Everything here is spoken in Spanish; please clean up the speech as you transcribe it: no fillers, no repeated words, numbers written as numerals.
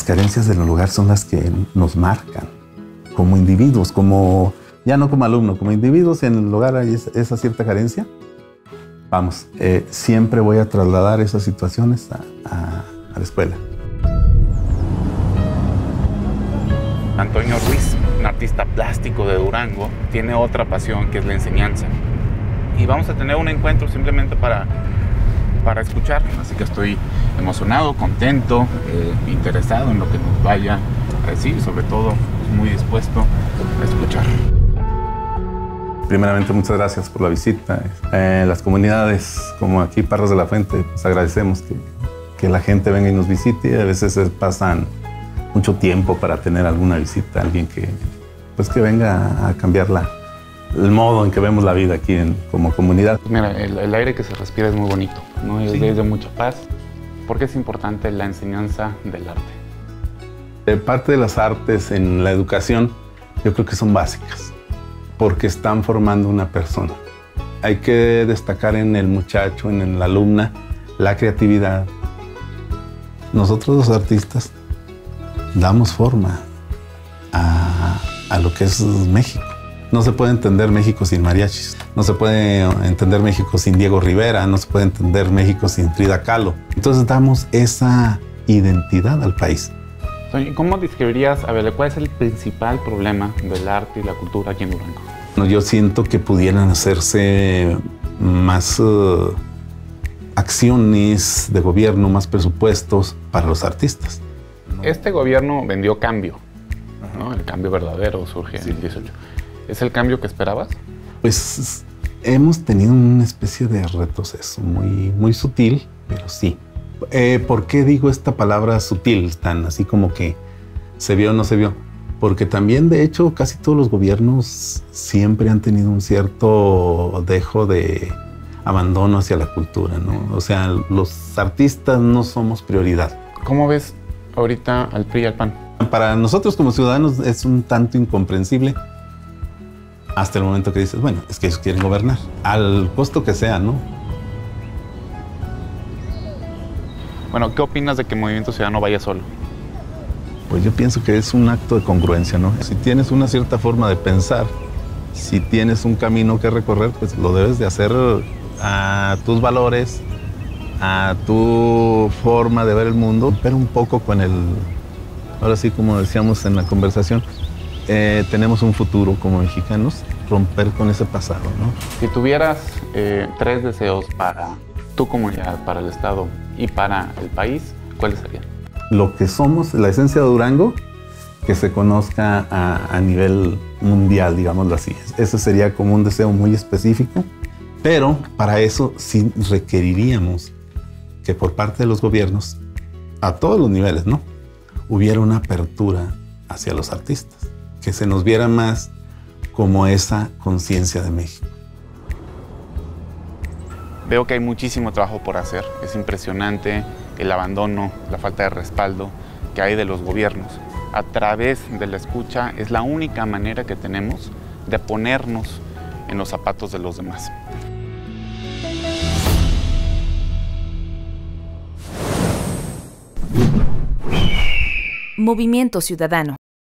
carencias del lugar son las que nos marcan como individuos, ya no como alumno, como individuos. Si en el lugar hay esa cierta carencia, vamos, siempre voy a trasladar esas situaciones a la escuela. Antonio Ruiz, un artista plástico de Durango, tiene otra pasión que es la enseñanza. Y vamos a tener un encuentro simplemente para escuchar. Así que estoy emocionado, contento, interesado en lo que nos vaya a decir, sobre todo muy dispuesto a escuchar. Primeramente, muchas gracias por la visita. Las comunidades como aquí Parras de la Fuente, pues agradecemos que la gente venga y nos visite. A veces pasan mucho tiempo para tener alguna visita, alguien que venga a cambiar el modo en que vemos la vida aquí como comunidad. Mira, el aire que se respira es muy bonito, ¿no? Es de mucha paz. ¿Por qué es importante la enseñanza del arte? Parte de las artes en la educación, yo creo que son básicas, porque están formando una persona. Hay que destacar en el muchacho, en la alumna, la creatividad. Nosotros los artistas damos forma a lo que es México. No se puede entender México sin mariachis, no se puede entender México sin Diego Rivera, no se puede entender México sin Frida Kahlo. Entonces damos esa identidad al país. ¿Cómo describirías, cuál es el principal problema del arte y la cultura aquí en Durango? Yo siento que pudieran hacerse más acciones de gobierno, más presupuestos para los artistas. Este gobierno vendió cambio, ¿no? El cambio verdadero surge en el 18. ¿Es el cambio que esperabas? Pues hemos tenido una especie de retroceso muy sutil, pero sí. ¿Por qué digo esta palabra sutil, tan así como que se vio o no se vio? Porque también, de hecho, casi todos los gobiernos siempre han tenido un cierto dejo de abandono hacia la cultura, ¿no? O sea, los artistas no somos prioridad. ¿Cómo ves ahorita al PRI y al PAN? Para nosotros como ciudadanos es un tanto incomprensible hasta el momento que dices, bueno, es que ellos quieren gobernar, al costo que sea, ¿no? Bueno, ¿qué opinas de que Movimiento Ciudadano vaya solo? Pues yo pienso que es un acto de congruencia, ¿no? Si tienes una cierta forma de pensar, si tienes un camino que recorrer, pues lo debes de hacer a tus valores, a tu forma de ver el mundo, pero un poco con ahora sí, como decíamos en la conversación, tenemos un futuro como mexicanos, romper con ese pasado, ¿no? Si tuvieras 3 deseos para tu comunidad, para el Estado y para el país, ¿cuáles serían? Lo que somos, la esencia de Durango, que se conozca a nivel mundial, digámoslo así. Ese sería como un deseo muy específico, pero para eso sí requeriríamos que por parte de los gobiernos, a todos los niveles, ¿no?, hubiera una apertura hacia los artistas, que se nos viera más como esa conciencia de México. Veo que hay muchísimo trabajo por hacer. Es impresionante el abandono, la falta de respaldo que hay de los gobiernos. A través de la escucha es la única manera que tenemos de ponernos en los zapatos de los demás. Movimiento Ciudadano.